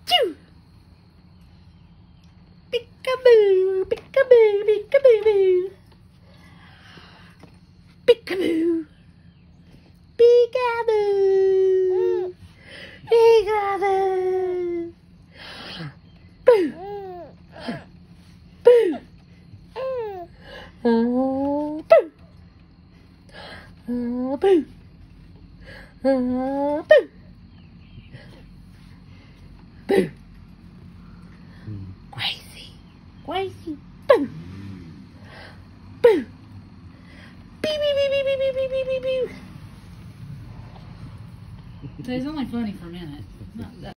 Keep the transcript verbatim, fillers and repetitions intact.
Choo! Peekaboo, peekaboo, peekaboo, boo. Peekaboo. Peekaboo. Peekaboo. Boo. Boo. Oh, boo. Oh, boo. Oh, boo. Boo. Crazy. Crazy. Boo. Boo. Beep, beep, beep, beep, beep, beep, beep, beep, beep. It's only funny for a minute. Not that